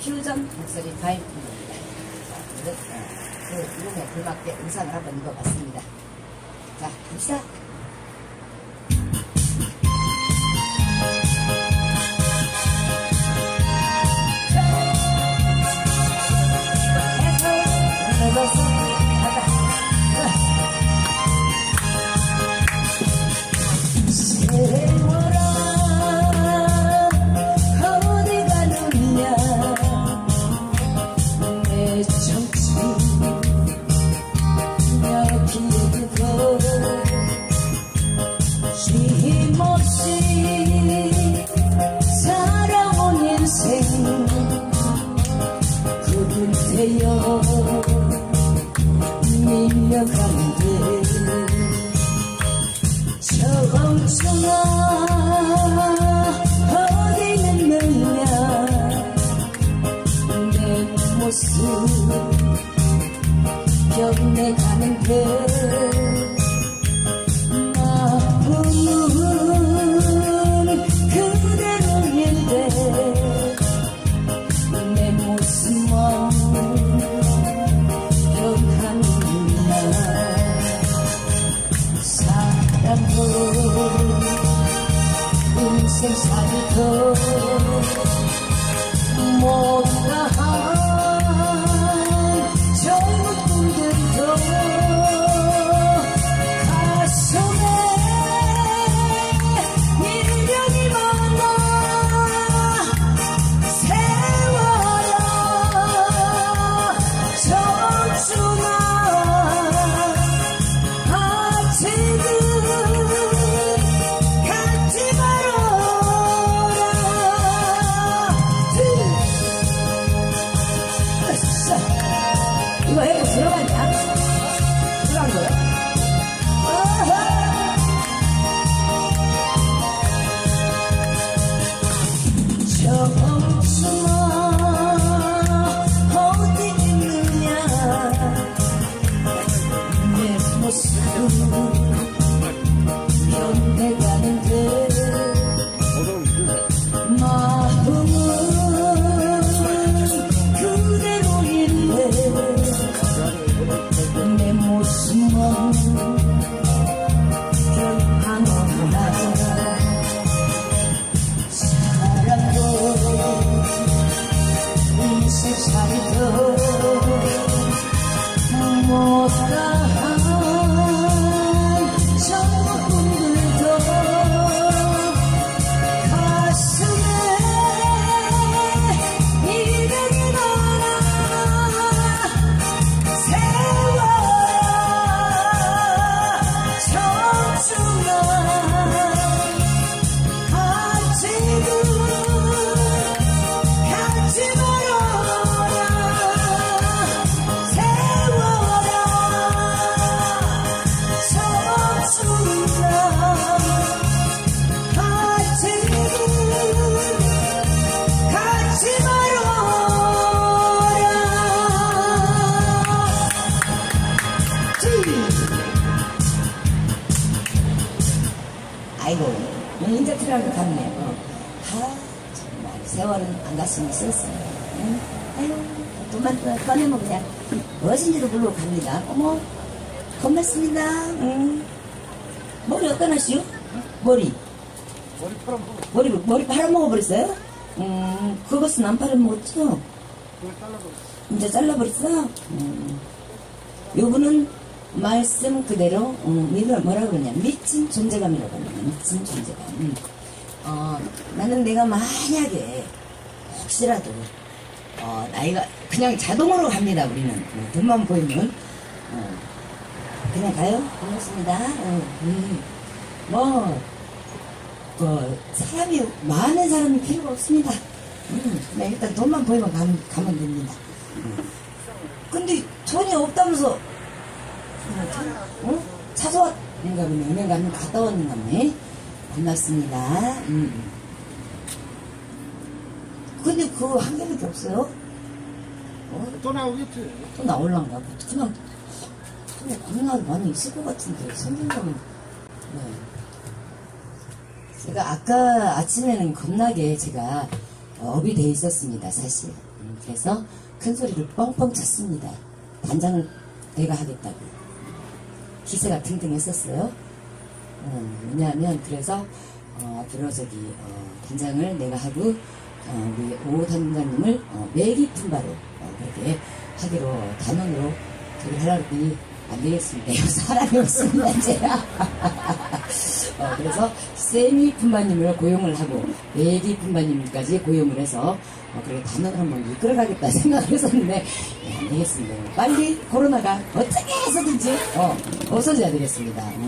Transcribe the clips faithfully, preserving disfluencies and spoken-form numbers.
퓨전 목소리 파이프입니다. 그 이름에 걸맞게 의상을 한번 입어봤습니다. 자, 갑시다. 밀려가는데 정청아 어디 있느냐 내 모습 변해가는데 마음은 그대로인데 내 모습만 사랑도 인생살이도 못다한 젊은 꿈들도 가슴에 미련이 많아 세워라 청춘아 이거 해도 들어갔냐? 들어간 거야? 청춘아 어디 있느냐 내 모습 변해가는데 마음은 그대로인데 내 모습만 변하는구나 사랑도 인생살이도 못다한 젊은 꿈들도 가슴에 미련이 많아 세워라 청춘아 아직은 가지 말아라 세워라 청춘아 아직은 가지 말아라. 아이고, 인자 트라우드 같네요. 아, 정말 세월은 안 갔으면 썼어요. 응? 아유, 돈만 꺼내면 그냥 무엇인지도 모르고 갑니다. 어머, 고맙습니다. 응. 머리 어디다 놨슈? 머리. 머리 팔아먹어. 머리, 머리 팔아먹어버렸어요? 음, 그것은 안 팔아먹었죠? 그걸 잘라버렸어. 이제 잘라버렸어? 음. 요분은 말씀 그대로, 음, 이걸 뭐라 그러냐. 미친 존재감이라고 합니다. 미친 존재감. 음. 어, 나는 내가 만약에, 혹시라도, 어, 나이가, 그냥 자동으로 갑니다, 우리는. 어, 돈만 보이면. 어, 그냥 가요? 고맙습니다. 어, 음. 뭐, 그, 사람이, 많은 사람이 필요가 없습니다. 음, 그냥 일단 돈만 보이면 가면, 가면 됩니다. 음. 근데 돈이 없다면서, 어? 찾아왔는가 보네. 은행 가면 갔다 왔는가 보네. 고맙습니다. 음. 근데 그거 한 개밖에 없어요? 어? 또 나오겠지. 또 나올란가? 그냥, 그냥 겁나 많이 있을 것 같은데, 생긴다면. 네. 제가 아까 아침에는 겁나게 제가 업이 돼 있었습니다, 사실. 음, 그래서 큰 소리를 뻥뻥 쳤습니다. 단장을 내가 하겠다고. 기세가 등등했었어요. 음, 왜냐하면 그래서 어, 앞으로 저기 어, 단장을 내가 하고 어, 우리 오 단장님을 어, 매 깊은 바로 어, 그렇게 하기로 단원으로 저기 하려고 했더니 안 되겠습니다. 사람이 없습니다, 제가. 어, 그래서 세미 품바님을 고용을 하고 외기 품바님까지 고용을 해서 어, 그렇게 단원을 한번 이끌어가겠다 생각을 했었는데 네, 안 되겠습니다. 빨리 코로나가 어떻게 해서든지 어, 없어져야 되겠습니다. 음.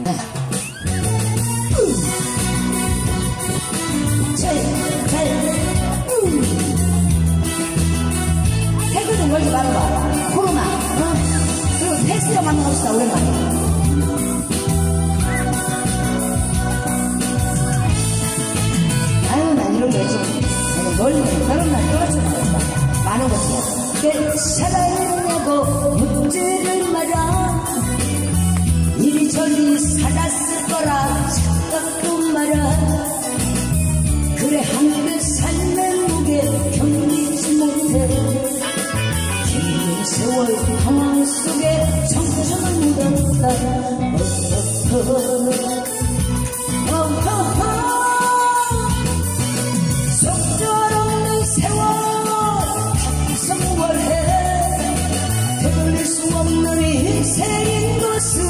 태그 좀 걸지 말아봐. 코로나. 어? 그리고 패스로 만나봅시다. 오랜만에. 아유, 난 이런 게 좀, 멀리, 그런 날 떨어지면 많은 것이야. 내 사랑하고 묻지를 마라. 이리저리 살았을 거라 착각도 마라. 그래 한때 삶의 무게 견디지 못해 긴 세월 방황 속에 청춘을 묻었다. 어허허 속절없는 세월 성월해 되돌릴 수 없는 인생인 것은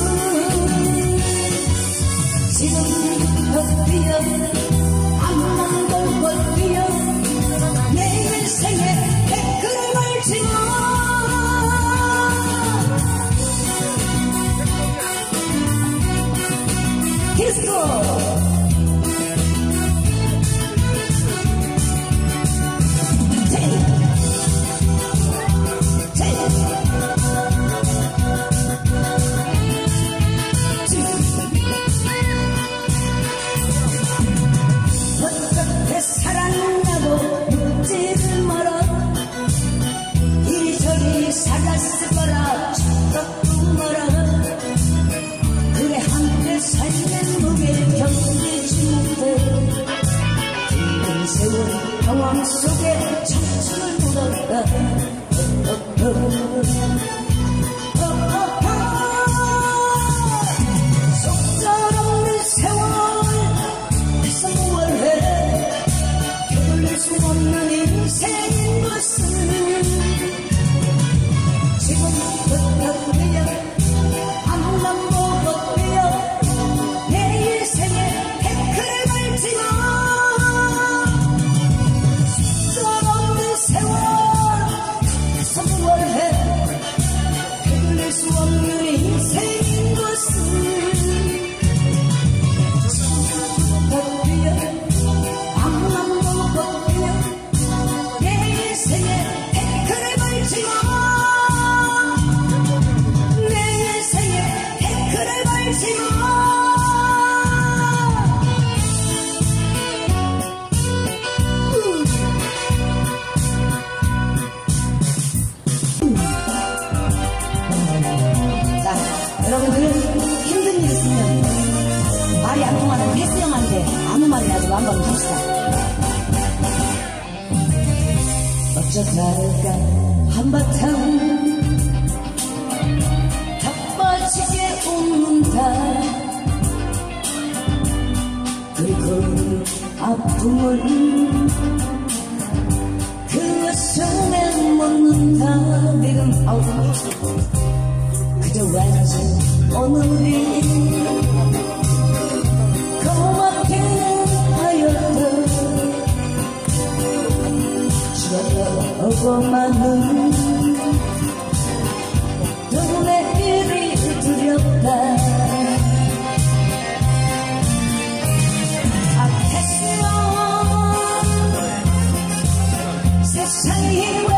지금부터 뛰어 앞만 돌고 뛰어 내 인생에 댓글을 걸지마. 디스코 살았을 거라 착각도 마라. 그래 한때 삶의 무게 견디지 못해 긴 세월 방황 속에 청춘을 묻었다. 속절없는 세월 성월해 되돌릴 수 없는 인생인 것은 지금부터 뛰어 앞만 보고 뛰어 내 인생에 태클을 걸지마. 속절없는 세월 성월해 되돌릴 수 없는 인생인 것은 지금부터 뛰어 앞만 보고 뛰어 내 인생에 태클을 걸지마. 여러분들 힘든 일 있으면 말이 안 통하는 패스 형한테 아무 말이라도 한번 합시다. 어쩌다가 한바탕 턱받치게 웃는다. 그리고 아픔을 그 가슴에 묻는다. 지금 아우 그저 완전 오늘이 고맙기는 하였다. 죽어오고만은 눈의 일이 두렵다. 앞에서 세상이 왜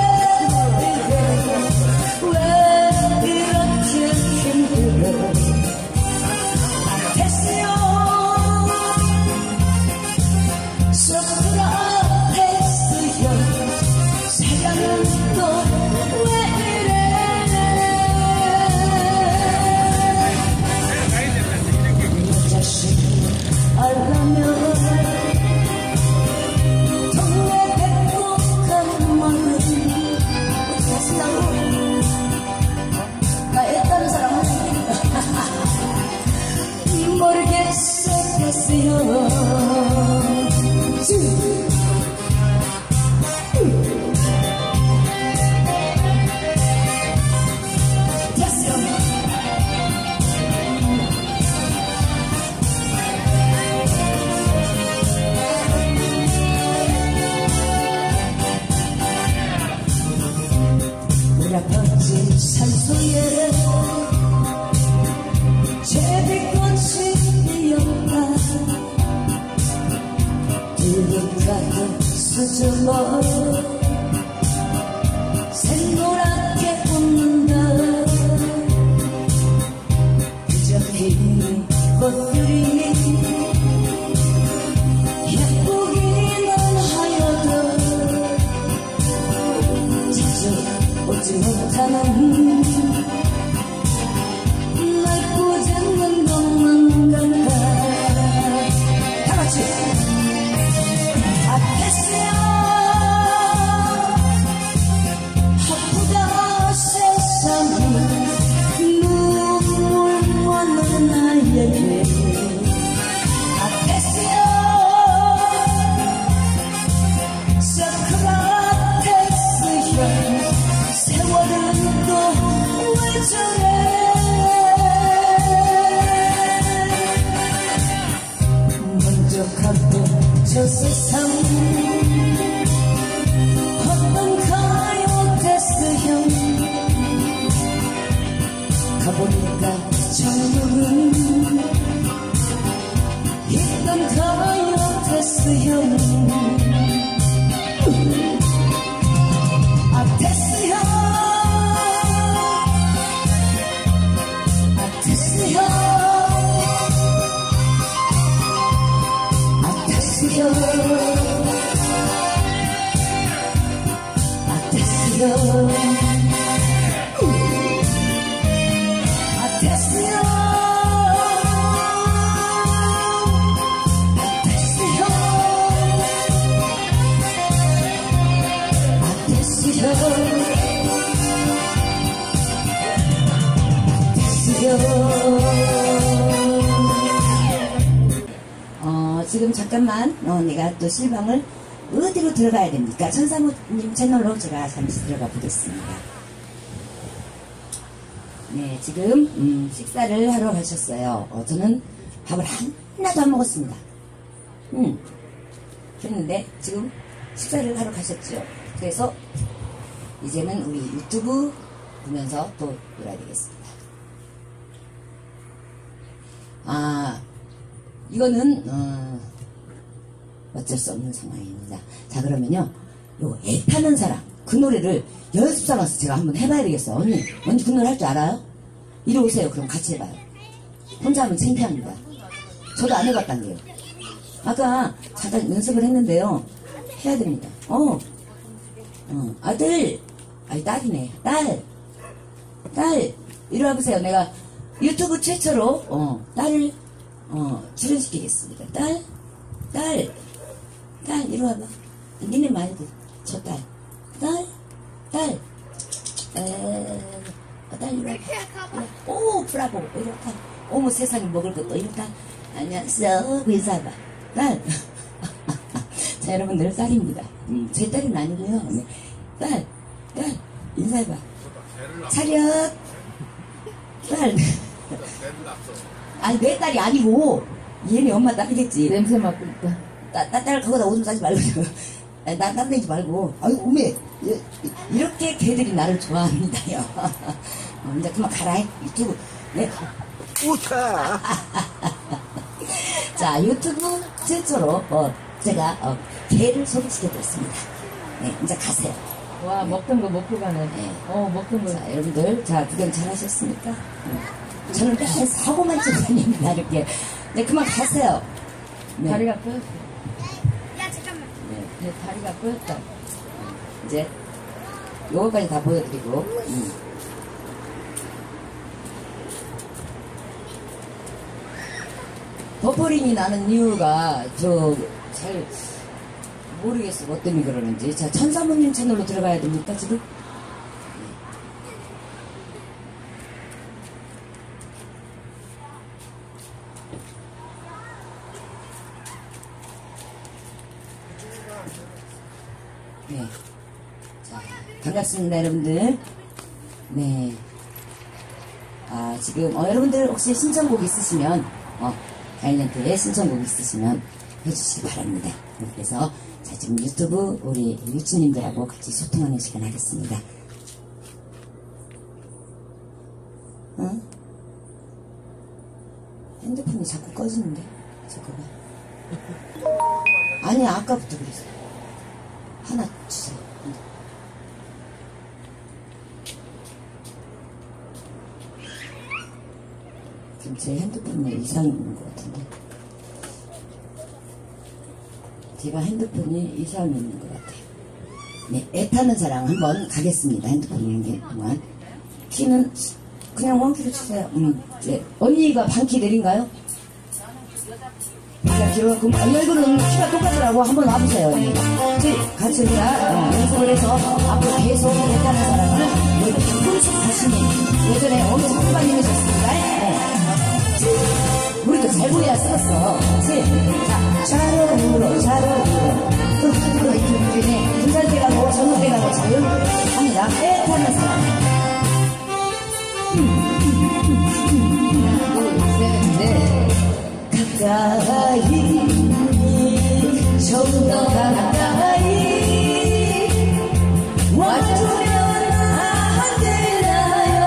알라면 동네 백곡한 말 수에 제비꽃이 피었다. 두둑하게 수줍어 생노랗게 웃는다. 그저 피는 꽃들이 예쁘기는 하여도 자주 오지 못하는 날 꾸짖는 것만 같아. 다같이 아테스야 아프다 세상이 눈물 많은 나에게. 아테스야 소크라테스야 세월은 또 왜 저래. 먼저 가고 저 세상 어떤가요 테스형. 가보니까 천국은 있던가요 테스형. 아 테스형 아 테스형 아 테스형 아 테스형 아 테스형 어, 지금 잠깐만 어, 내가 또 실방을 어디로 들어가야 됩니까? 천사모님 채널로 제가 잠시 들어가 보겠습니다. 네, 지금 음, 식사를 하러 가셨어요. 어, 저는 밥을 하나도 안 먹었습니다. 음, 그랬는데 지금 식사를 하러 가셨죠. 그래서 이제는 우리 유튜브 보면서 또 놀아야 되겠습니다. 아, 이거는 어, 어쩔 수 없는 상황입니다. 자, 그러면요, 요 애타는 사랑 그 노래를 연습 삼아서 제가 한번 해봐야 되겠어. 언니, 언니 그 노래 할 줄 알아요? 이리 오세요. 그럼 같이 해봐요. 혼자 하면 창피합니다. 저도 안 해봤단 게요. 아까 잠깐 연습을 했는데요. 해야 됩니다. 어, 어, 아들, 아니 딸이네. 딸, 딸, 이리 와보세요. 내가 유튜브 최초로 어, 딸을 어, 출연시키겠습니다. 딸, 딸, 딸, 이리 와봐. 니네 말고 저 딸, 딸, 딸, 에, 어, 딸 이리 와봐. 오, 브라보, 이리 와봐. 어머 세상에 먹을 것도 이리 딸. 안녕하세요. 인사해봐. 딸. 자, 여러분들 딸입니다. 음, 제 딸은 아니고요. 네. 딸, 딸, 인사해봐. 차렷. 딸. 아니 내 딸이 아니고 얘네 엄마 딸이겠지. 냄새 맡고 있다. 나, 나 딸 거기다 오줌 싸지 말고 나 딴 데지 말고. 아유 오메 이렇게 걔들이 나를 좋아합니다요. 어, 이제 그만 가라. 유튜브. 네. 우타. 자, 유튜브 최초로 어, 제가 어, 개를 소개시켜드렸습니다. 네, 이제 가세요. 와, 먹던 거 먹고 가네. 네. 어, 먹던 거. 자, 여러분들, 자, 구경 잘 하셨습니까? 네. 저는 매일 사고만 치고 다닙니다, 이렇게. 네, 그만 가세요. 네. 다리가 꼬였어. 야 잠깐만. 네, 내 다리가 꼬였다. 이제, 요거까지 다 보여드리고, 음. 버퍼링이 나는 이유가, 저, 잘, 모르겠어. 뭐 때문에 그러는지. 자, 천사모님 채널로 들어가야 됩니까, 지금? 네. 자, 반갑습니다, 여러분들. 네. 아, 지금, 어, 여러분들 혹시 신청곡 있으시면, 어, 가인한테 신청곡 있으시면 해주시기 바랍니다. 그래서, 자, 지금 유튜브 우리 유치님들하고 같이 소통하는 시간 하겠습니다. 꺼지는데 저거가. 아니 아까부터 그랬어. 하나 주세요. 지금 제 핸드폰에 이상이 있는 것 같은데. 제가 핸드폰이 이상이 있는 것 같아요. 네, 애타는 사랑 한번 가겠습니다. 핸드폰 연결 동안. 키는 그냥 원키로 주세요. 음, 네. 언니가 반키 내린가요? 자, 길어. 그럼 얼굴은 키가 똑같더라고. 한번 와보세요. 언니. 같이 우리가 어, 연습을 해서 앞으로 계속 애타는 사랑을 우리 김금숙 가수님 예전에 엄청 후반님이셨습니다. 네. 우리도 잘 보여야 쓰었어. 자, 자로우로 자로우로 또 그거 이렇게 등산대 가고 전봇대 가고 자유합니다. 애타는 사랑. 가까이 좀 더 가까이 와주면 안 되나요?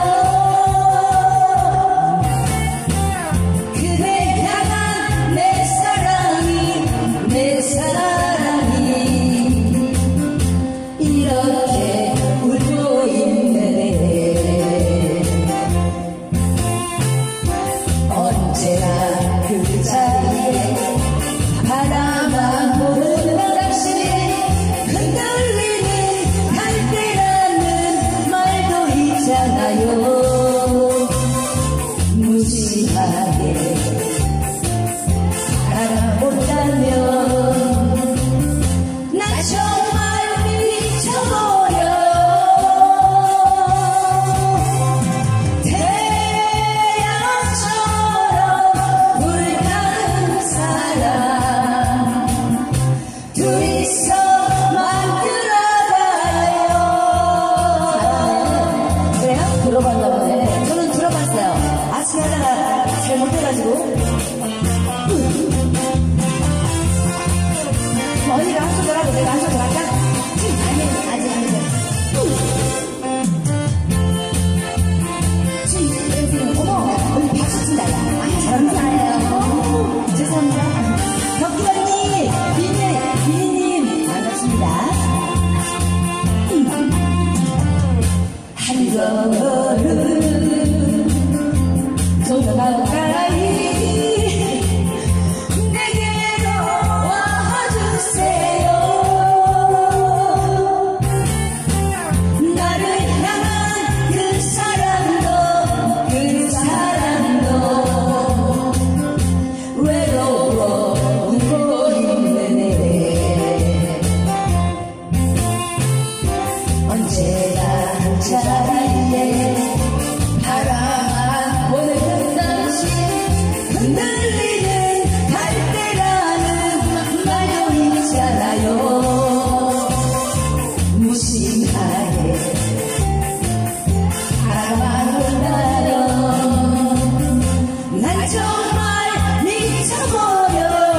그대 향한 내 사랑이 내 사랑이 이렇게 울고 있네. 언제나 그 자리에 바라만 보는 당신이 흔들리는 갈대라는 말도 있잖아요. 무심하게 바라본다면 난 정말 미쳐버려. 둘이서 만들어가요. 그래요? 들어봤나 보네. 저는 들어봤어요. 아침에 하다가 잘못해가지고. 언니가 한 소절 하고 내가 한 소절 할까? 아니, 아직 안 돼. 어머, 언니 박수 친다. 아, 잘한다요. 죄송합니다. 덕기 언니, 비니, 비니님, 반갑습니다. 한 걸음 좀 더 가까이 내게로 와주세요. 나를 향한 그 사랑도 그 사랑도 외로워 울고 있네. 언제나 그 자리에 바라만 보는 당신 흔들리는 갈대라는 말도 있잖아요. 무심하게 바라만 본다면 난 정말 미쳐버려.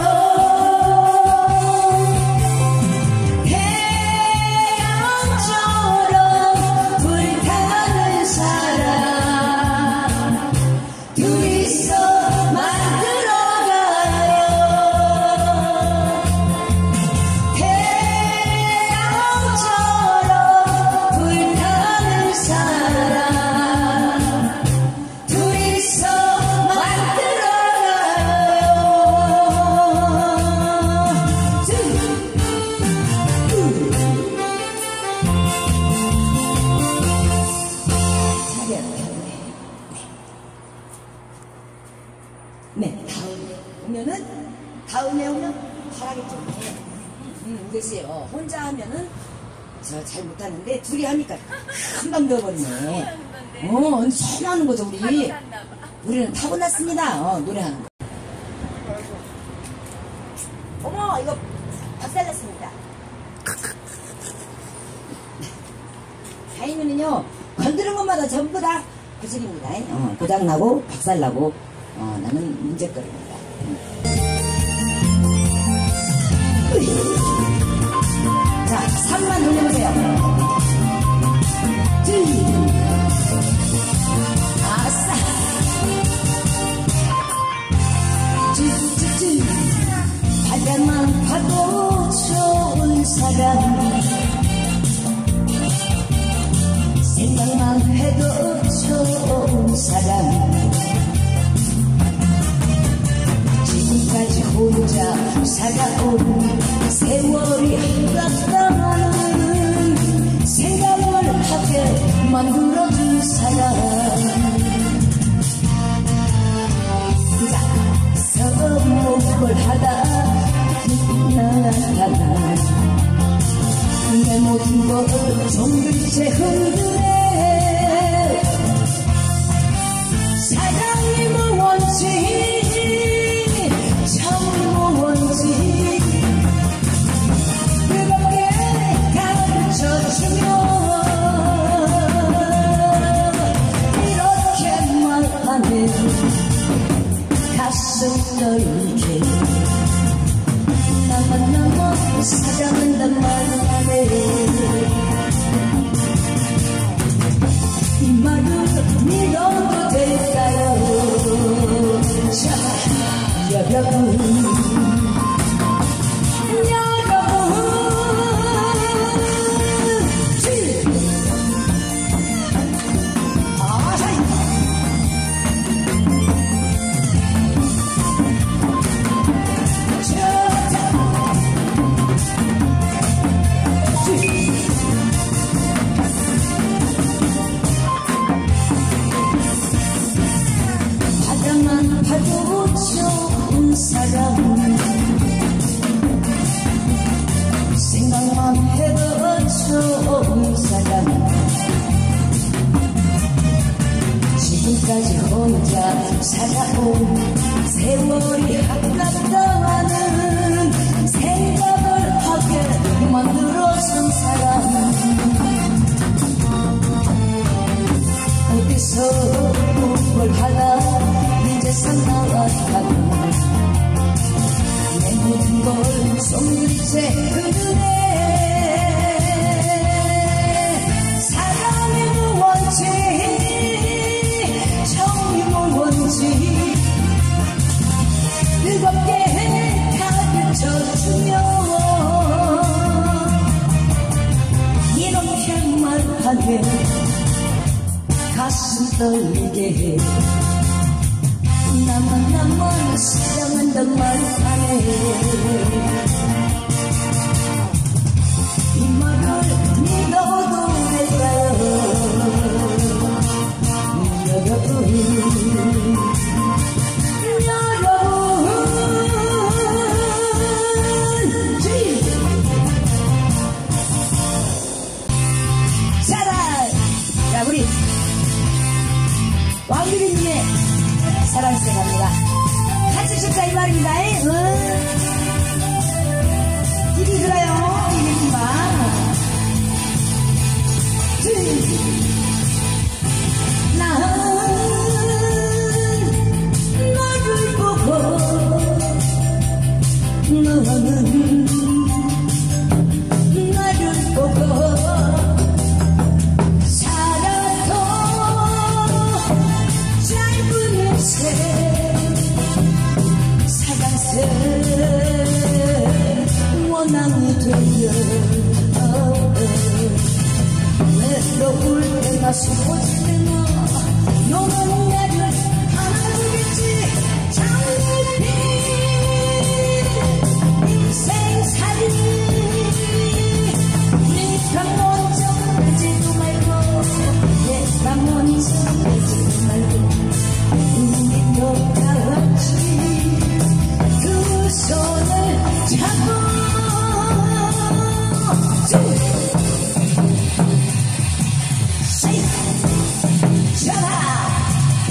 태양처럼 불타는 사랑 둘이서 만들어가요. 태양처럼 불타는 사랑 둘이서 네, 다음에 오면은 다음에 오면 잘하겠죠. 음, 그렇지. 어, 혼자 하면은 저 잘 못하는데 둘이 하니까 금방 배워버리네. 어, 엄청 하는 거죠 우리. 우리는 타고났습니다. 어, 노래하는 거. 어머, 이거 박살났습니다. 다이면은요 건드는 것마다 전부 다 구질입니다. 어, 고장나고 박살나고 어, 나는 문제거리입니다. 자, 삼만 돌려보세요. 아싸. 해도 좋은 사람 지금까지 혼자 살아온 세월이 한갑당하는 생각을 하게 만들어준 사람 서먹을 하다 나타나 내 모든 걸 종들째 흔드네 사랑이 무언지 정이 무언지 그밖에 가르쳐주며 이렇게 말하네 가슴 떨게 나만 나만 사랑한단 말하네 이 말을 믿어도 될까요 자 여러분 바다만 봐도 좋은 사람 생각만 해도 좋은 사람 지금까지 혼자 살아온 세월이 아깝다는 생각을 하게 만들어준 사람 어디서 뭘 하나 이제서 나왔다고 내 모든 걸 손끝에 흐르네 사랑이 무언지 정이 무언지 뜨겁게 가르쳐주며 이렇게 말하네 가슴 떨리게 해 나만 나만 사랑한단 말하네 이 말을 믿어도 될까요 여러분 여러분 자라 자 우리 왕규리님의 사랑세 갑니다. 같이 춥자 이 말입니다. 응? 이리 들어요. 이리 봐. 나는 너를 보고 너는 나를 보고 사랑새 원앙이 되어 외로울 때나 슬퍼질 때나 너는 나를 안아주겠지 장밋빛 인생살이 네가 먼저 가지도 말고 내가 먼저 가지도 말고 우리도 다같이 그 손을 잡고 자라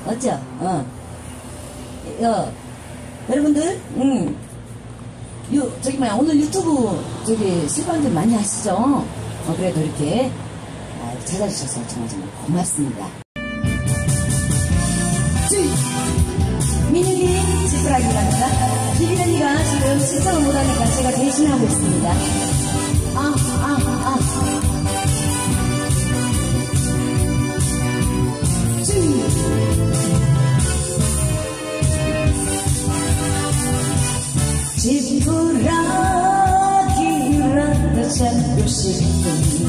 어쩌? 어. 어. 여러분들, 음. 유, 저기, 뭐야, 오늘 유튜브, 저기, 실방들 많이 하시죠? 어, 그래도 이렇게, 아, 찾아주셔서 정말 정말 고맙습니다. 민혁이 지푸라기랍니다. 비비 언니가 지금 신청을 못하니까 제가 대신하고 있습니다. 아, 아, 아. 지푸라기라도 잡고 싶은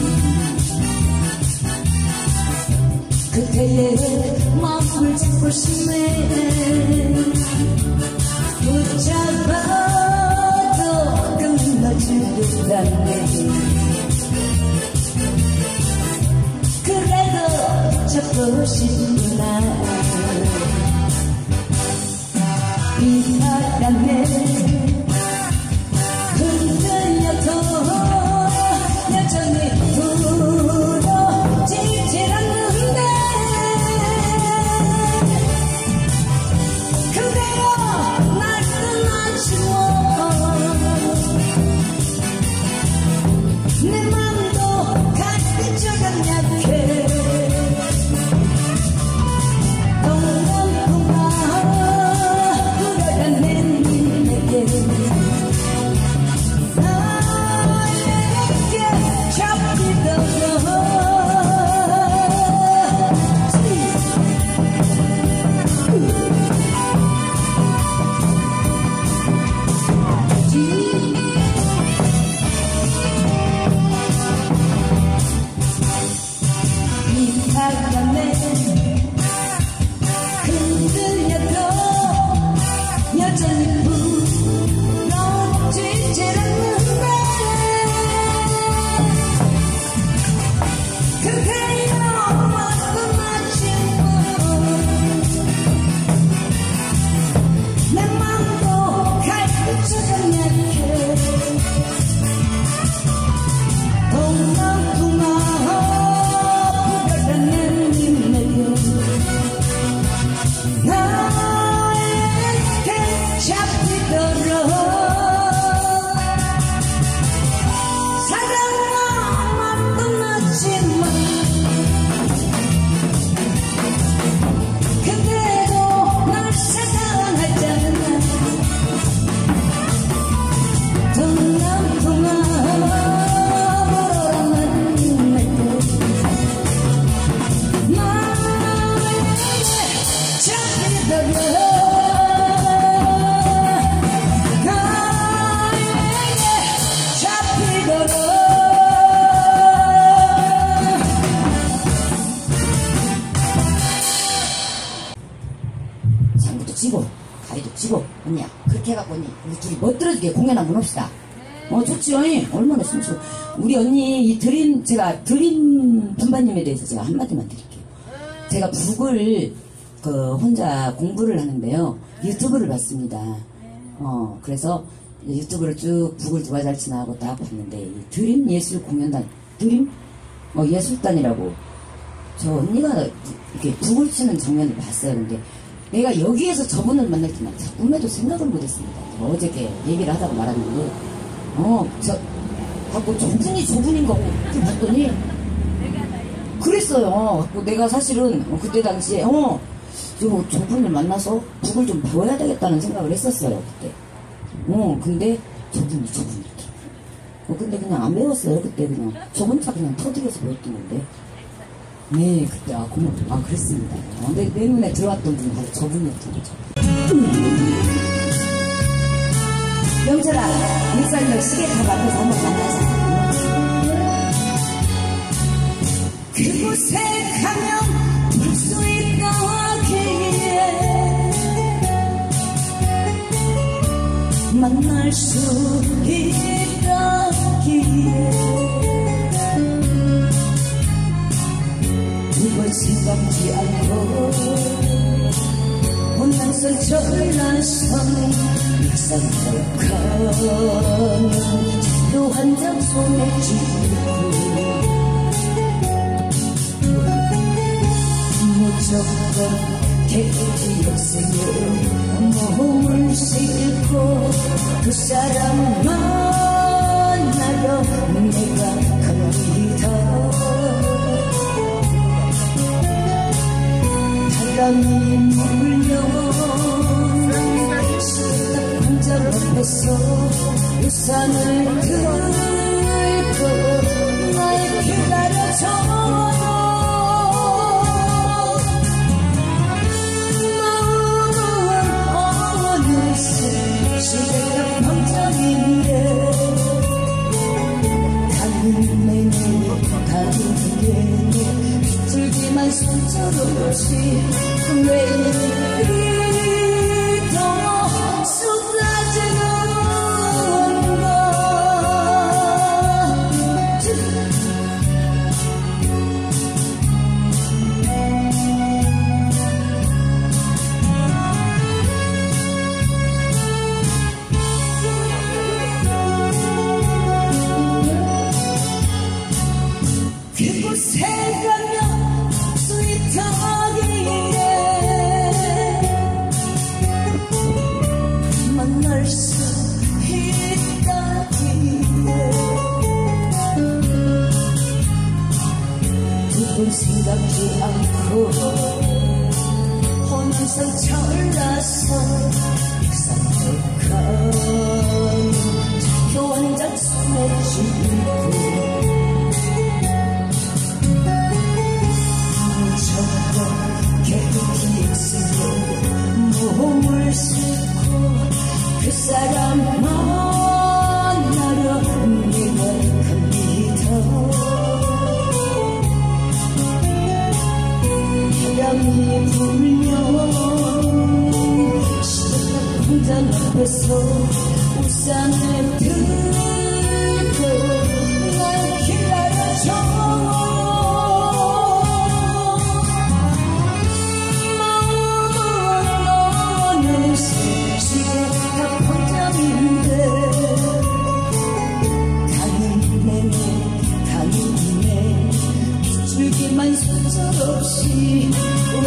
그때의 마음을 잡고 싶네. 붙잡아도 끝나질 듯하네. 그래도 잡고 싶구나. 비바람에 흔들려도 여전히 부러지질 않는데 그대여 날 떠나지 마. 내 맘도 갈빛처럼 약해. 동남풍아 불어가는 내게 나에게 잡히도록 이 바람에 흔들려도 여전히 부러지질 않는데 그대여 떠나지 마. 내 맘도 갈빛처럼 약해. 동남풍아 불어가는 내게 나에게 잡히도록 사랑아 떠나지 마. 그대도 날 사랑하잖아. 동남풍아 불어가는 내게 나에게 잡히도록 나에게 잡히도록 장구도 치고 가위도 치고 언니야 그렇게 해갖고 언니 우리 둘이 멋들어지게 공연 한번 합시다. 어 좋지요. 얼마나 숨쉬고 우리 언니 이 드림 제가 드림 분반님에 대해서 제가 한마디만 드릴게요. 제가 북을 그 혼자 공부를 하는데요 유튜브를 봤습니다. 어 그래서 유튜브를 쭉 북을 누가 잘 치나 하고 딱 봤는데 이 드림 예술 공연단 드림 어 예술단이라고 저 언니가 이렇게 북을 치는 장면을 봤어요. 근데 내가 여기에서 저분을 만날 때만 꿈에도 생각을 못했습니다. 어저께 얘기를 하다가 말았는데 어저 갖고 저분이 저분인 거고 봤더니 그랬어요. 갖고 내가 사실은 그때 당시에 어 저 저분을 만나서 북을 좀 배워야 되겠다는 생각을 했었어요 그때. 어 근데 저분이 저분이 어 근데 그냥 안 배웠어요 그때. 그냥 저 혼자 그냥 터득해서 배웠던 건데. 네 그때 아 고마워. 아 그랬습니다. 어, 내, 내 눈에 들어왔던 분이 바로 저분이었던 거죠. 명철아 일산역 시계탑 앞에서 한번 만나자. 그곳에 가면 볼 수 있다기에 만날 수 있다기에 이걸 생각지 않고 혼란선 전라선 익산덕한 또 한 장 손에 쥐고 무조건 개기였으며 몸을 싣고 그 사람 만나러 내가 갑니다. 바람이 불면 시딱 혼자 앞에서 우산을 들고 날 기다려줘. 시대가 방장인데 가는 내내 가는 내내 비틀기만 손자루없이 왜 이토록 쏟아지는가. 그곳에 가면 스윗하기에 만날 수 있다기에 두 번 생각지 않고 혼자서 철라서 익산덕한 작교 한잔 손에 쥐고 몸을 싣고 그 사람 만나러 내가 갑니다. 바람이 불면 시작 공장 앞에서 우산을 들고 날 기다려줘. 줄기만 손절없이 왜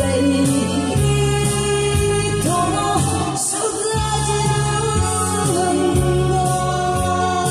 이토록 쏟아지는가.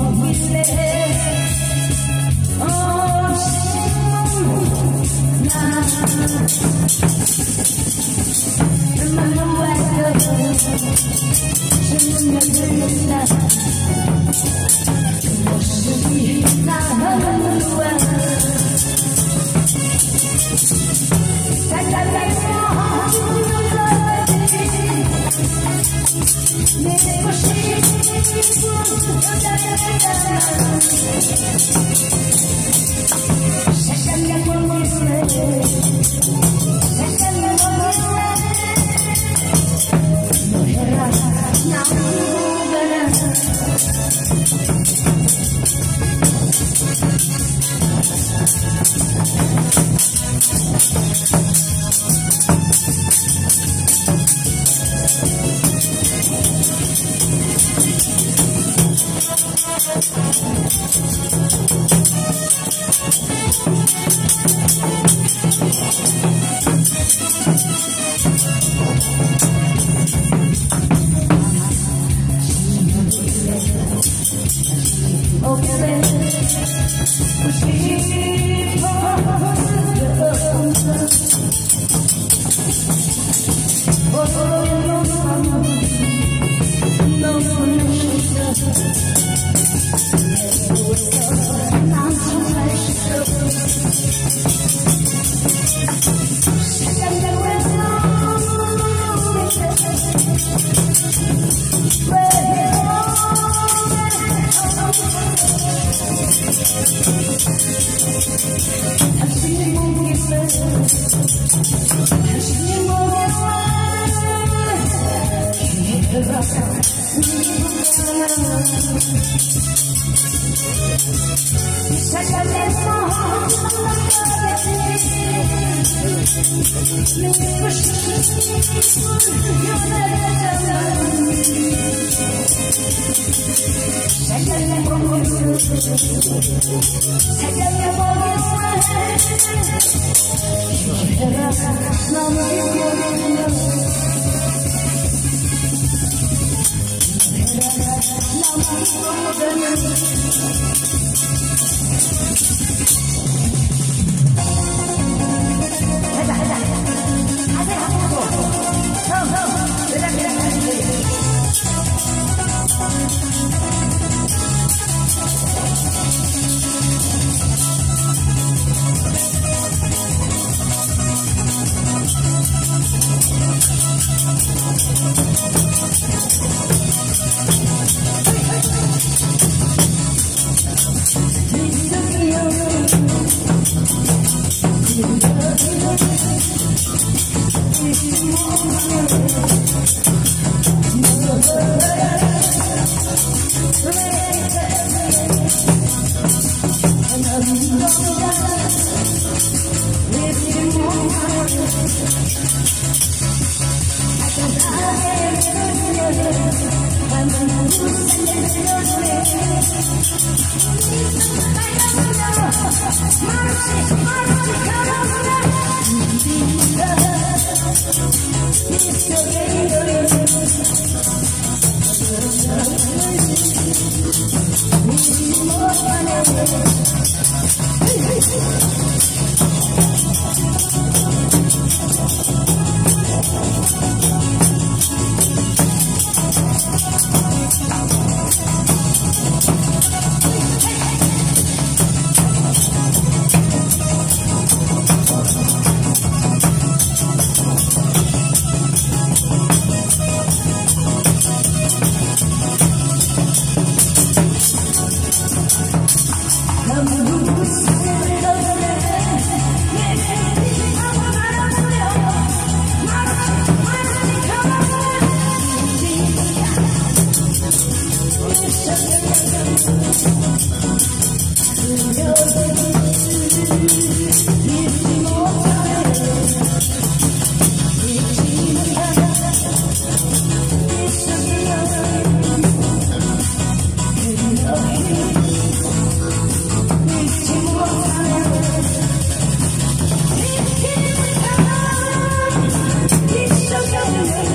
머물래 그만은 와요 죽으면 들린다 그 모습이 나는 와 살살살서 내고 싶은 여자야 색깔이 보이네 색깔이 보이네 노래라 나무가라 당신이 모르겠어 당신이 모르겠어 이 살살내서 믿고 싶은 여자잖아 살살내보겠어 살살내보겠어 너무 힘들어 가자 가자 가자 하고 형 형 그냥 그냥 가시지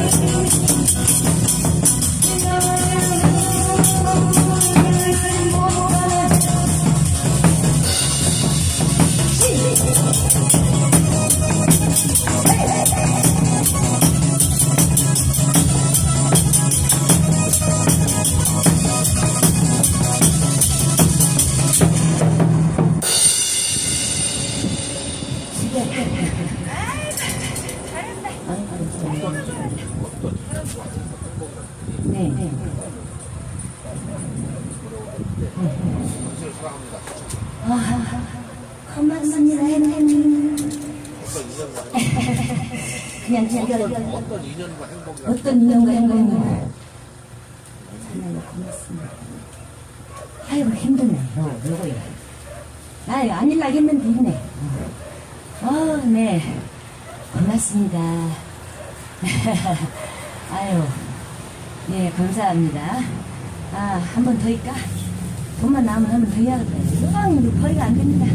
more 아, 고맙습니다, 형님. 그냥, 그냥, 그냥. 어떤 인연과 행복이 어떤 인연과 행복이. 하나님, 고맙습니다. 아이고, 힘드네, 요, 요거요. 아유, 아닐라 했는데 있네. 어, 네. 고맙습니다. 아유, 네, 감사합니다. 아, 한 번 더 할까? 돈만 나오면 한 번 더 해야겠다. 이왕 거리가 안 됩니다.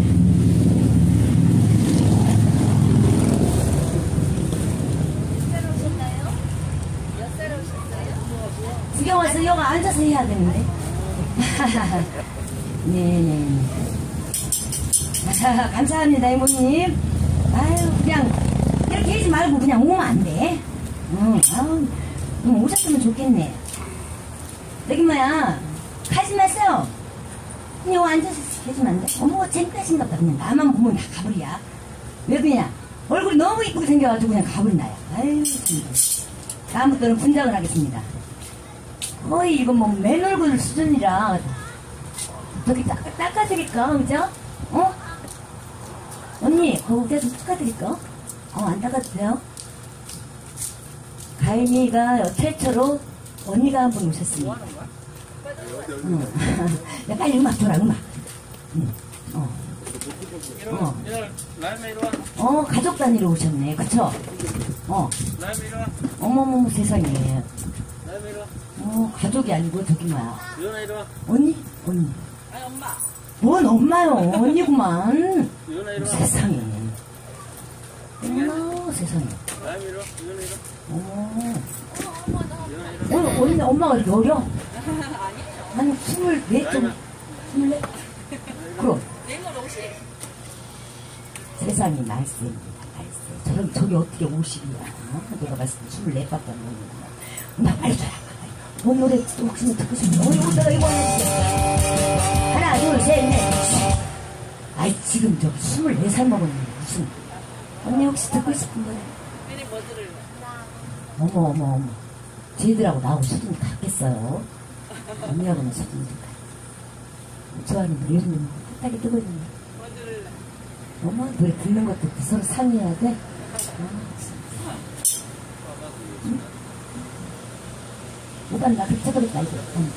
구경 와서 여기 앉아서 해야 되는데. 네네. 감사합니다, 이모님. 아유, 그냥, 이렇게 하지 말고 그냥 오면 안 돼. 응, 아우, 응, 오셨으면 좋겠네. 여기 뭐야, 가지 마세요. 그냥 앉아서 해주면 안 돼. 어머, 창피하신가 보다. 그냥 나만 보면 다 가버리야. 왜 그냥, 얼굴이 너무 이쁘게 생겨가지고 그냥 가버린다야. 아유, 진짜. 다음부터는 분장을 하겠습니다. 거의 이거 뭐 맨 얼굴 수준이라. 저기 닦, 닦아드릴까, 그죠? 어? 언니, 거기에 좀 닦아드릴까? 어, 안 닦아도 돼요? 가인이가 최초로 언니가 한 분 오셨습니다. 응. 야, 빨리 음악 줘라, 음악. 응. 어. 어. 어, 가족 단위로 오셨네, 그쵸? 어. 어머머머 세상에. 어, 가족이 아니고 저기 뭐야. 언니? 언니. 아니 엄마. 뭔 엄마요? 언니구만. 세상에. 어머, 세상에. 어머. 어, 언니, 엄마가 이렇게 어려? 아니, 스물네 좀, 스물네? 그럼. 세상에 말씀입니다, 말씀. 저런, 저기 어떻게 오십이야? 어? 내가 봤을 때 스물네밖에 안 되는구나. 엄마, 빨리 줘라. 뭔 노래 혹시 듣고 싶어? 어이, 오다가 이거 하나, 둘, 셋, 넷. 아이, 지금 저기 스물네 살 먹었는데 무슨. 언니 혹시 듣고 싶은 거야? 어머, 어머, 어머. 쟤들하고 나하고 수준이 같겠어요. 언니하고는 수준이 좀 같아. 좋아하는 노래 요즘 좀 뚝딱이 뜨고 있는 거. 어머, 노래 듣는 것도 서로 상의해야 돼? 아, 진짜. 응? 오빠 나 흩어버렸다 이거. 응.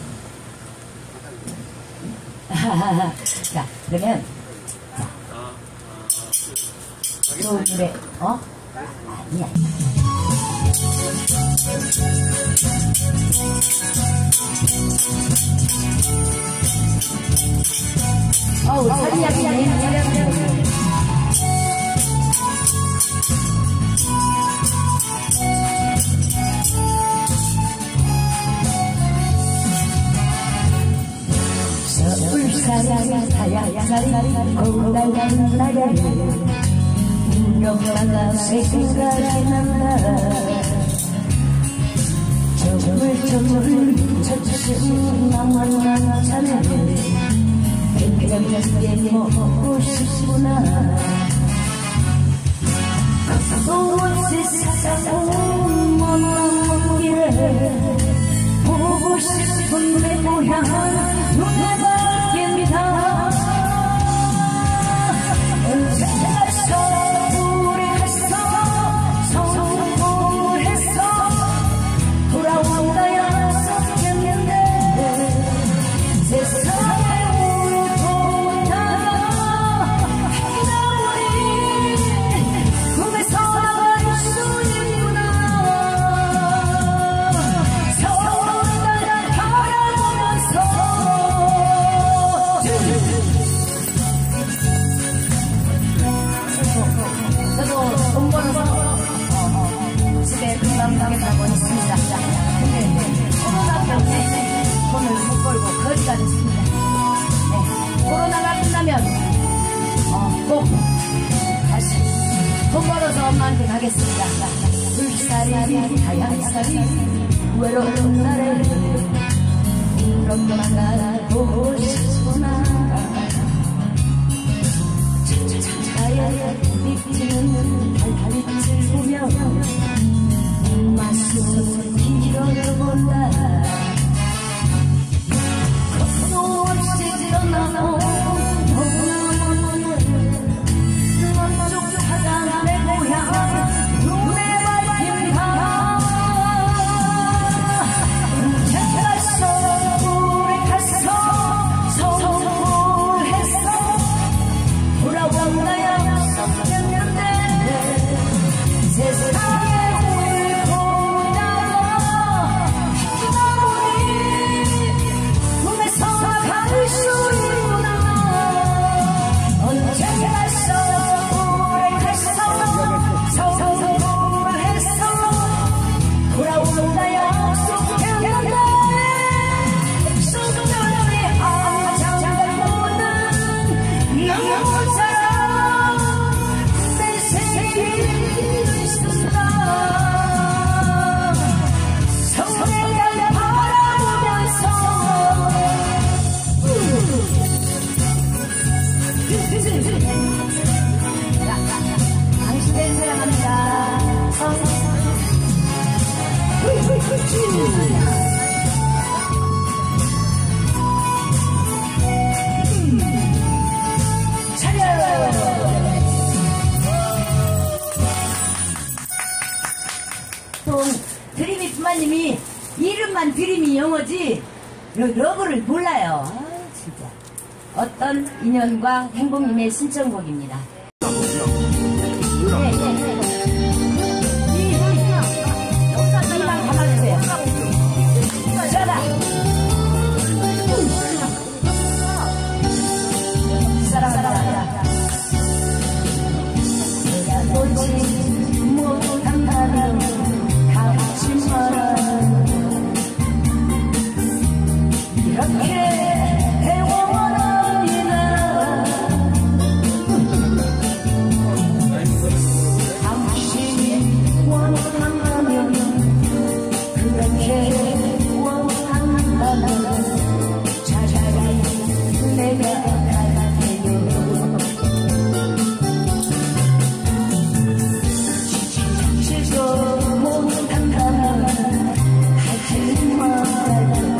자, 그러면 자, 또 노래 어? 아니야. 어우, 사진 약이네. 서울사랑 다야사리 고단한 나를 운명나가 생각이 난다. 저물저물 젖은 나만 자네 그냥 먹고 싶구나. 온 세상 먼 길에 보고 싶은 내 모양 눈에 박힙니다. 언제서 우리 했어 성공을 했어 돌아온다 약속했는데 세상에 울고 나가 하기나 우리 꿈에서 나갈 수 있구나. 저도 돈 벌어서 집에 금방 가겠다고 했습니다. 근데 코로나 때문에 돈을 못 벌고 거지가 됐습니다. 네, 코로나가 끝나면 어, 꼭 다시 돈 벌어서 엄마한테 가겠습니다. 불살이 다양살이 외로운 날에 그런만 나보고 싶구나. 나의 비치는 달빛을 보며 마음을 길어본다. 드림이 부마님이 이름만 드림이 영어지 러브를 몰라요. 아, 진짜. 어떤 인연과 행복님의 신청곡입니다. 네, 네, 네. 이만 담아주세요. 전화. 사랑하라. 내가 보지 못한다면 이렇게 애원합니다. 당신이 원한다면 그렇게 원한다면 차라리 내가 갈게요. 지지도 못한다면 하지 말아요.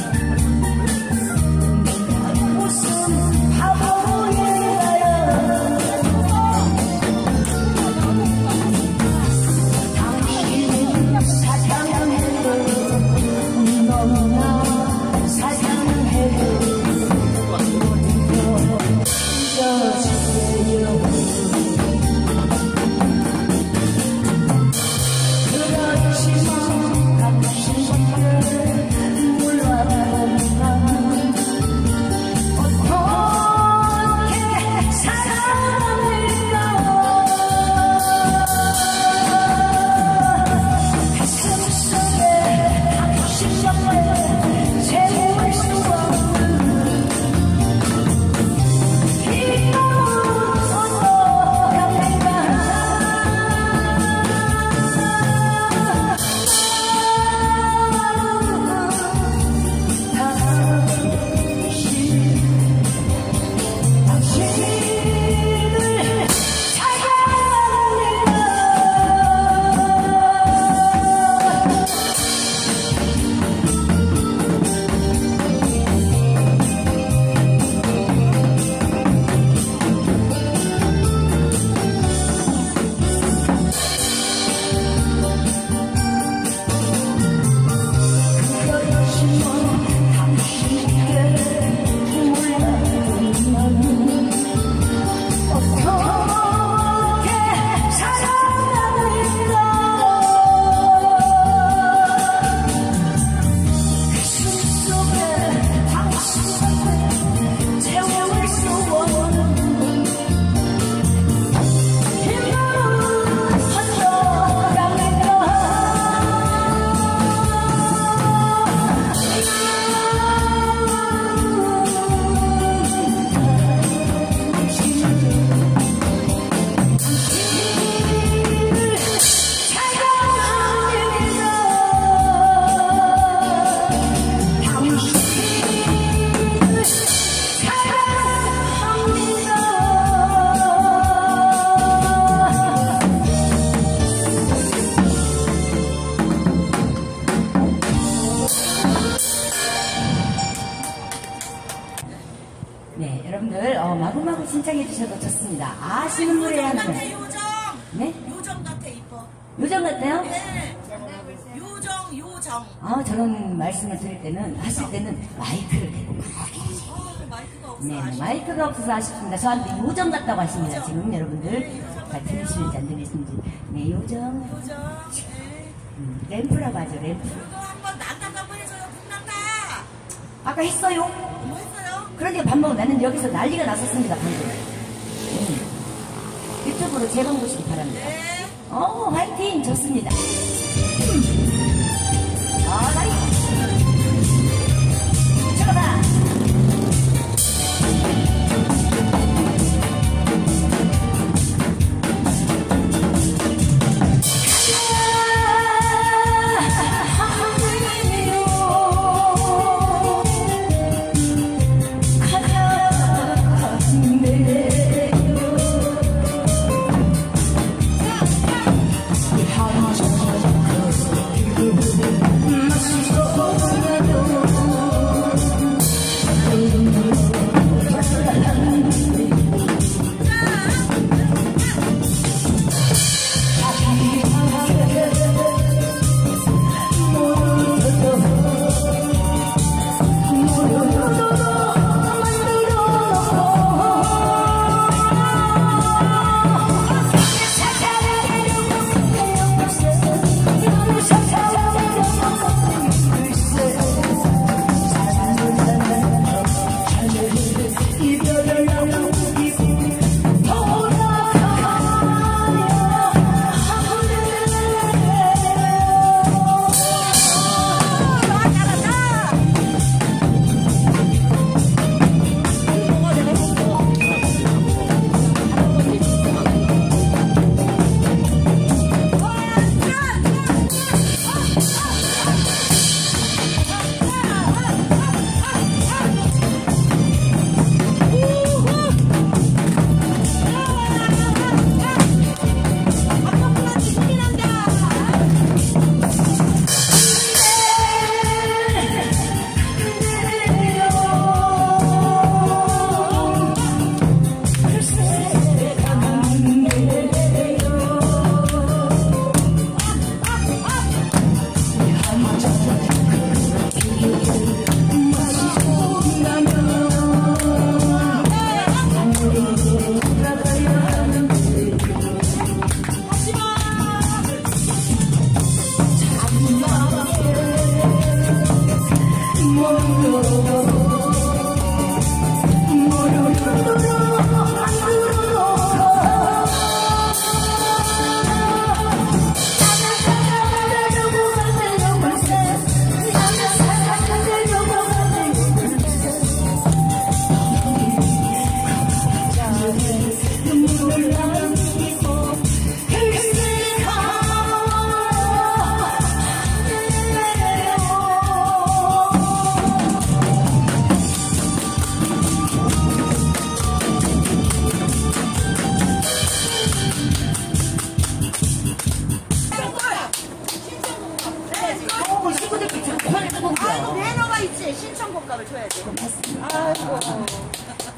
네, 여러분들 어, 마구마구 신청해 주셔도 좋습니다. 아시는 노래 하나는 같아, 요정. 네? 요정 같아, 이뻐. 요정 같아요? 네. 요정, 요정. 아, 저런 말씀을 드릴 때는 하실 때는 마이크를 대고 막 어, 마이크가 없어. 네, 아쉽다. 마이크가 없어서 아쉽습니다. 저한테 요정 같다고 하십니다. 지금 여러분들 잘 들으시는지 안 들으시는지. 네, 요정. 요정. 네. 음, 램프라고 하죠, 램프. 그거 한번 난다 한번 해줘요, 북난다. 아까 했어요? 뭐 했어요? 그런데 밥 먹고 나는 여기서 난리가 났었습니다, 방금. 음. 유튜브로 재방 보시기 바랍니다. 네. 어, 화이팅! 좋습니다. 아, 나이! 들어가! How much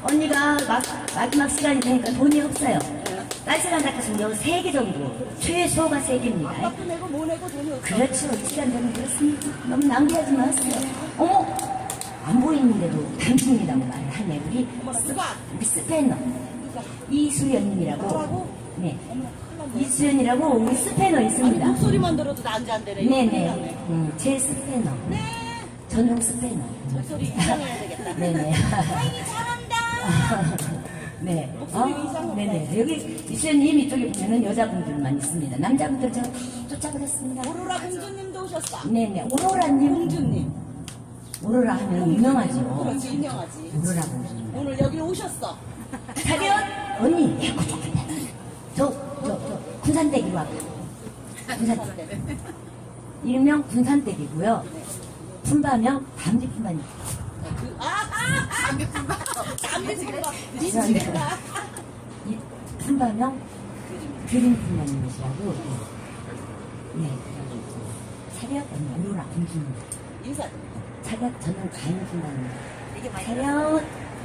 언니가 막, 마지막 시간이 되니까 돈이 없어요. 가스관 닦았으면 여기 세 개 정도. 최소가 세 개입니다. 아빠 내고 뭐 내고 돈이 없어. 그렇죠. 시간 되면 그렇습니다. 너무 낭비하지 마세요. 어머! 안 보이는데도 당신이라고 말을 하네. 우리, 스, 우리 스패너. 이수연님이라고. 네. 이수연이라고 우리 스패너 있습니다. 목소리만 들어도 난지 안 되네. 네네. 음, 제 스패너. 네. 전용 스패너. 목소리 이상해야 되겠다. 네네. 아이 잘한다. 네. 목소리 아, 이상해. 네네. 여기 이수연님 이쪽에 보면은 여자분들만 있습니다. 남자분들 제가 다 쫓아버렸습니다. 오로라 공주님도 오셨어. 네네. 오로라님. 공주님. 오로라 하면 유명하죠. 그렇지 유명하지. 오로라 공주님. 오늘 여기 오셨어. 차렷! 언니! 저, 저, 저, 군산댁이로 와봐. 군산댁. 일명 군산댁이고요. 품바명 담비품바님. 그, 아, 아, 담배 품바. 담배 품바. 니 죄송합니다. 집이다. 이 품바명 그림품바님이시라고. 네. 차렷! 언니, 오로라 공주님. 인사. 차렷! 저는 가인품바님. 차렷!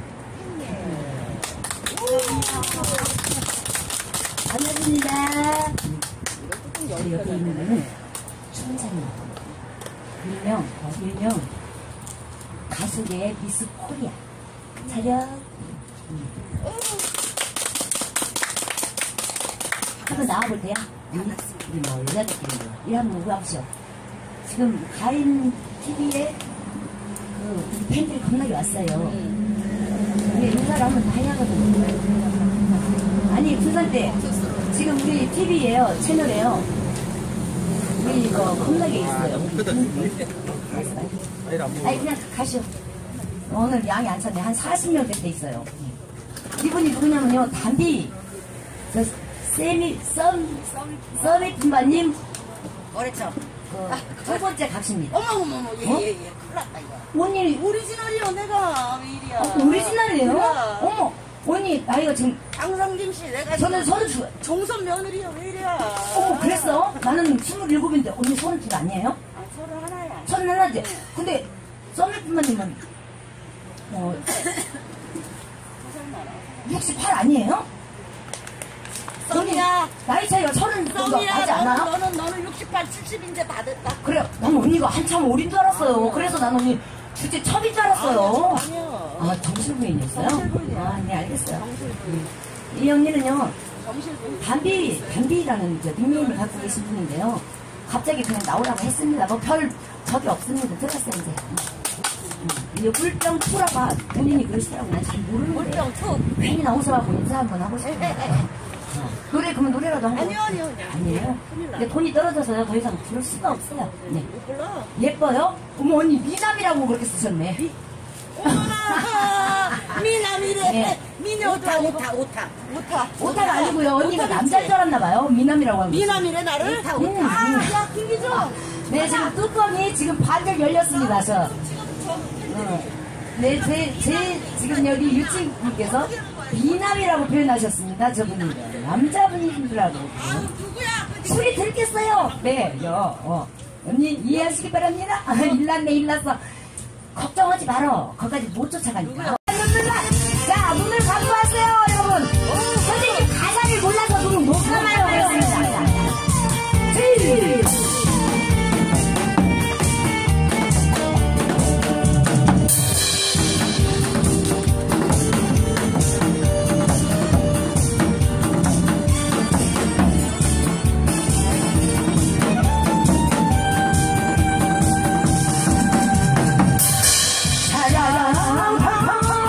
반갑습니다. 우리 여기 있는 분은 춘자님. 일명, 어, 일명 가수계의 미스 코리아. 차렷. 음. 한번 나와볼게요. 우리, 우리 뭐 여자들끼리 일 한번 오고 하시오. 지금 가인 티비에 그 우리 팬들이 겁나게 왔어요. 우리 인사를 한번 다 해야 하거든요. 아니, 군산 때, 지금 우리 티비에요, 채널에요. 우리 이거 겁나게 있어요. 아니, 그냥 가시오. 오늘 양이 안 찼네. 한 사십 명 될 때 있어요. 이분이 누구냐면요, 담비, 저, 세미, 썸, 썸이 분바님. 뭐랬죠? 그, 첫 번째 각시입니다. 어머머머, 예, 어? 예, 예. 큰일 났다, 이거. 언니, 오리지널이요, 내가. 왜 이리야. 어, 오리지널이에요? 그래. 어머, 언니, 나이가 지금, 장성김 씨, 내가. 저는 서른 두, 종선 며느리요, 왜 이리야. 어, 그랬어? 나는 스물일곱인데, 언니 서른 둘 아니에요? 아, 서른 하나야. 서른 하나지? 근데, 썸미프마님은, 어, 육십팔 아니에요? 썸이야. 나이 차이가 서른 정도 썸이야. 나지 너는, 않아요? 너는, 너는 육십팔, 칠십 이제 다 됐다. 그래, 난 언니가 한참 어린 줄 알았어요. 그래서 난 언니 주제 첩인 줄 알았어요. 아니요. 아, 정실부인이었어요? 정실부인이야. 아, 네, 알겠어요. 정실부인. 이 언니는요, 정실부인. 담비, 담비라는 이제 닉네임을 갖고 계신 분인데요. 갑자기 그냥 나오라고 했습니다. 뭐 별, 적이 없습니다. 들었어요, 이제. 이 물병 투라가 본인이 그러시더라고요. 난 잘 모르는데. 물병 투. 괜히 나오셔가지고 인사 한번 하고 싶어요. 어. 노래, 그러면 노래라도 한 번. 아니요, 아니요, 아니요. 아니에요? 큰일 나. 근데 돈이 떨어져서요. 더 이상 부를 수가 없어요. 네. 못 불러. 예뻐요? 어머, 언니, 미남이라고 그렇게 쓰셨네. 어머나, 미남이래. 네. 미녀도 아니고. 오타, 오타. 오타. 오타가 아니고요. 언니가 남자인 줄 알았나봐요. 미남이라고 하고. 미남이래, 나를? 오타, 오타. 음, 아, 음. 야, 김기정. 네, 지금 뚜껑이 지금 반절 열렸습니다. 저. 어. 네, 제, 제, 지금 여기 유치님께서 미남이라고 표현하셨습니다. 저분이. 남자분인 줄 알고. 누구야? 소리 들겠어요? 네, 요, 어. 언니, 이해하시기 바랍니다. 아, 일났네, 일났어. 걱정하지 말어. 거기까지 못 쫓아가니까. 자, 눈을 감고 하세요, 여러분. 선생님, 가사를 몰라서 눈을 못 감아요. 그랬습니다. 제일. 사랑하는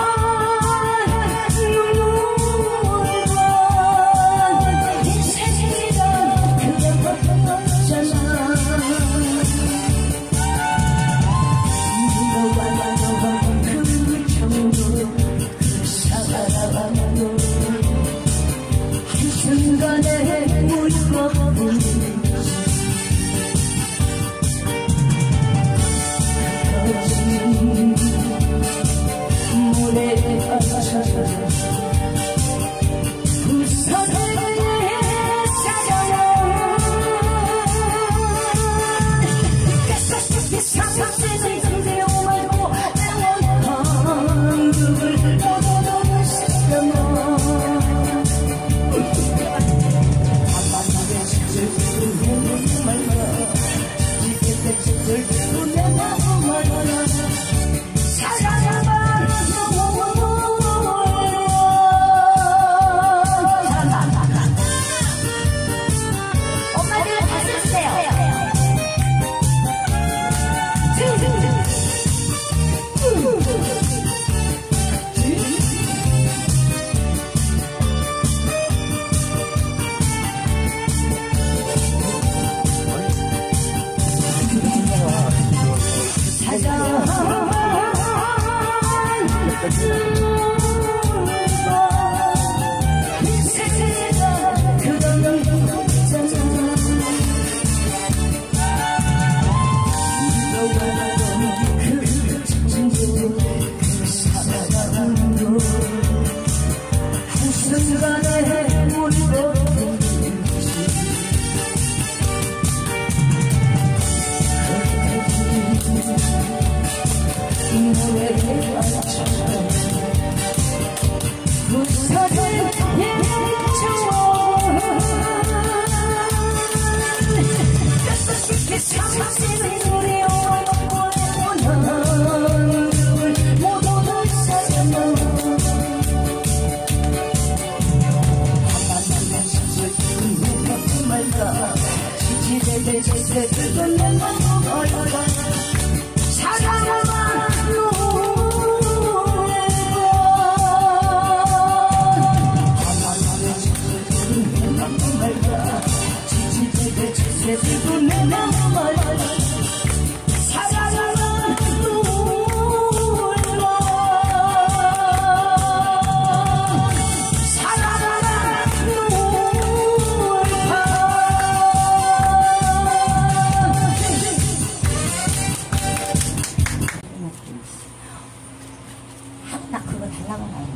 나가요.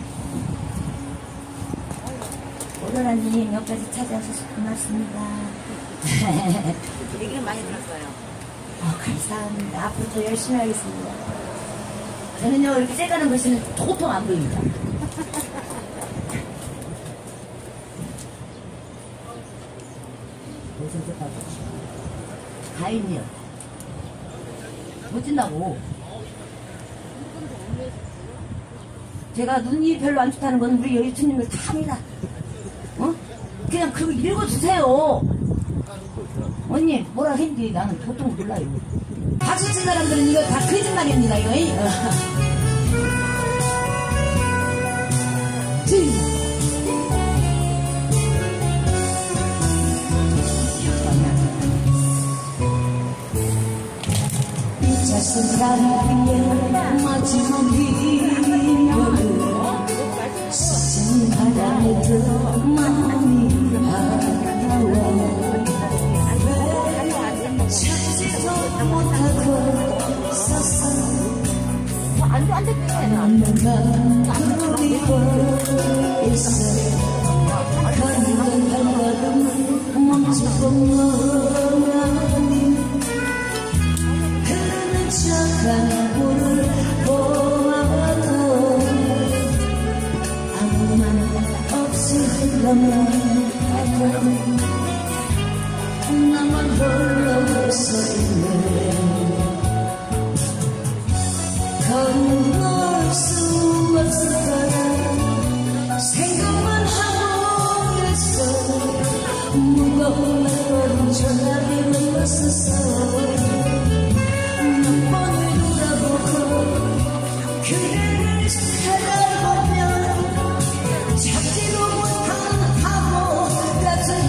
오로라님 여기까지 찾아주셔서 고맙습니다. 얘기를 많이 들었어요. 어, 감사합니다. 앞으로 더 열심히 하겠습니다. 저는요 이렇게 째가는 글씨는 도통 안 보입니다. 가인이요. 못 찐다고. 제가 눈이 별로 안 좋다는 건 우리 여유투님을 다 합니다. 어? 그냥 그거 읽어주세요. 언니 뭐라 했는지 나는 보통 몰라요. 박수 친 사람들은 이거 다 거짓말입니다. 이거. 자신감 위에 마지막 이별을 쏟은 바람에 들어 마음이 아까워 찾지도 못하고 있었어 내가 그리고 있어 걷는 한 걸음을 멈추고 멈추니 착한 물을 보아도 아무 말 없이 흘러가고 나만 홀로 서 있네. 건널 수 없을 거라 생각만 하고 있어. 무거운 날 전화기를 벗었어. 그대를 찾아보면 찾지도 못한 바보 같은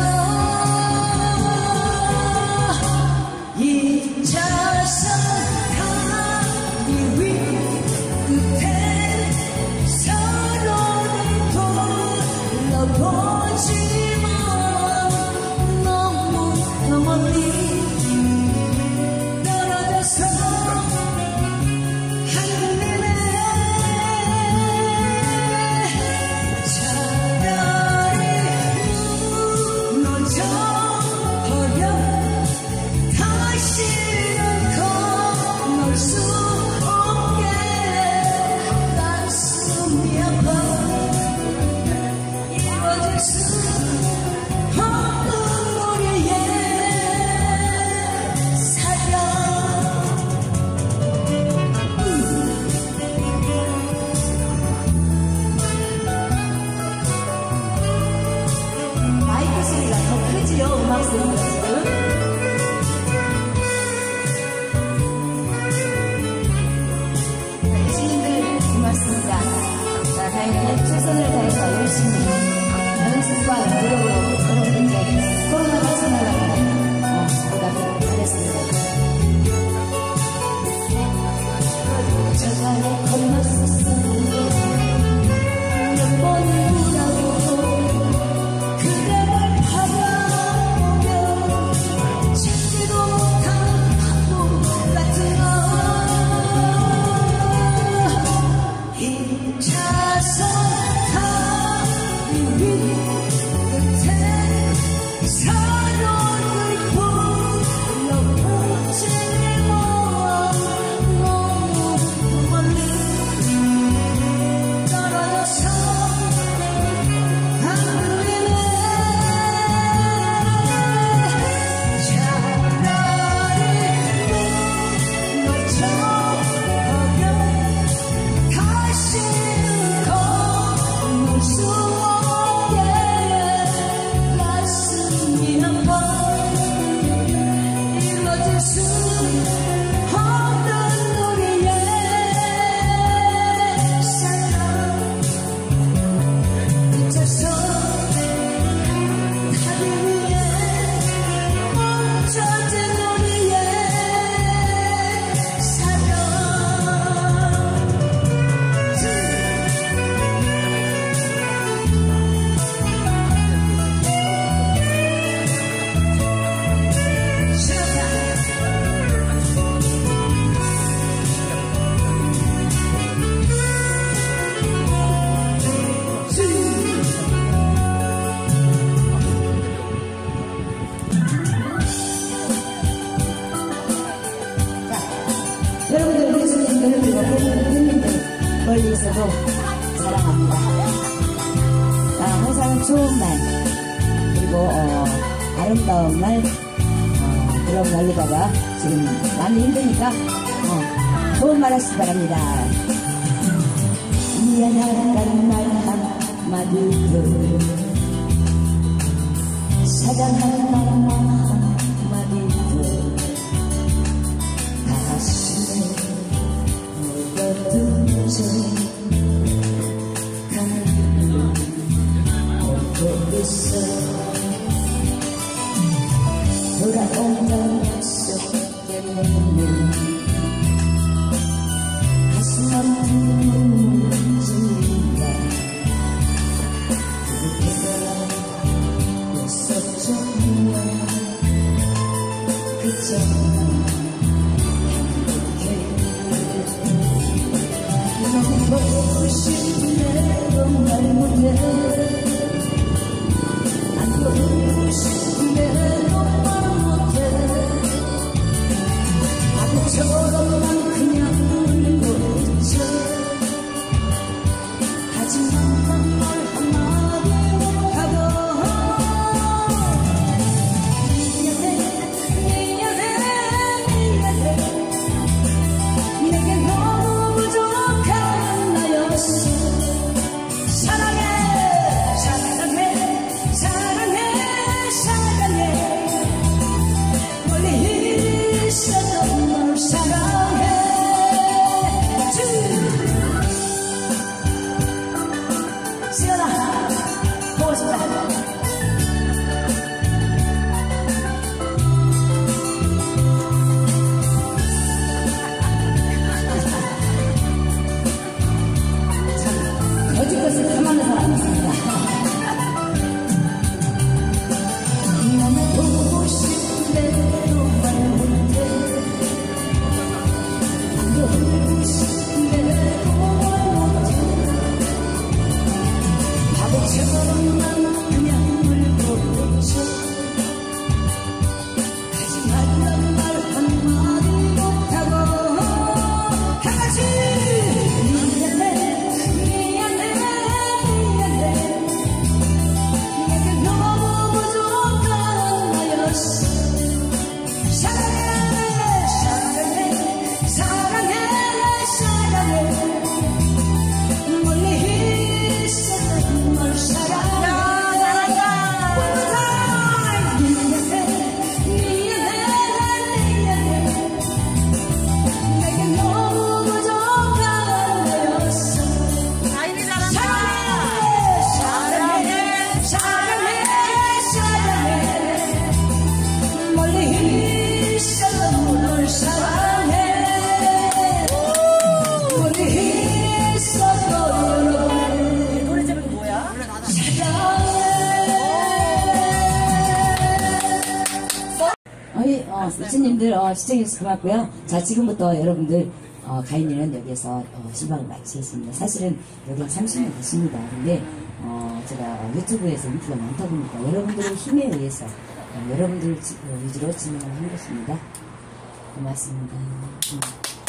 너 이차선 다리 위 끝에 서로를 돌아보지만 너무 더 멀리 떨어져서 최선을 다해서 열심히 연습과 노력으로 여러분들께 코로나가 지나가면 어, 보답을 하겠습니다. 저간에 건넜었어. 몇 번을 돌아보고 그대를 바라보며 찾지도 못한 바보 같은 너 이차선 멀리 있어도 사랑합니다. 아, 항상 좋은 말, 그리고, 어, 아름다운 말, 어, 그런 말로다가 지금 많이 힘드니까, 어, 좋은 말 하시기 바랍니다. 미안하다는 말 한마디로, 사랑하는 말 한마디로, 가슴에 묻어두죠. 가는 오고 있어. 돌아온다는 약속 때문에 가슴 아픈 눈물 짓는다. 그대가 있었잖아. 그잖아. 너무 보고 싶네도 말 못해. 안 보고 싶네도 말 못해. 바보처럼 난 그냥 울고 있죠. 하지만 난 말 한마디 못하고. 미안해 미안해 미안해. 내게 너무 부족한 나였어. 사랑해 사랑해 사랑해 사랑해. 멀리 있어도 널 사랑해. 시연아 보고 싶다. 거짓것을 가만히 사람 있습니다. 나는 보고 싶은데도 말 못해. 보고 싶은데도 말 못해. 바보처럼 난 그냥 울고 있죠. 하지만 난 말 한마디 못하고. 다같이 미안해 미안해 미안해. 내게 너무 부족한 나였어. 사랑해 사랑해 사랑해 사랑해. 멀리 있어도 널 사랑해. 미안해 미안해 미안해. 내게 너무 부족한 나였어. 아이니 사랑해 잘한다. 사랑해 사랑해 사랑해. 멀리 있어도 널 사랑해. 멀리 있어도 여러분 노래 제목이 뭐야? 어이, 어, 시청님들, 어, 시청해주셔서 고맙고요. 자, 지금부터 여러분들, 어, 가인이는 여기에서, 어, 시방을 마치겠습니다. 사실은 여기 삼십 년 됐습니다. 근데, 어, 제가 유튜브에서 인기가 많다 보니까 여러분들의 힘에 의해서, 어, 여러분들 지- 어, 위주로 진행을 한 것입니다. 고맙습니다. 음.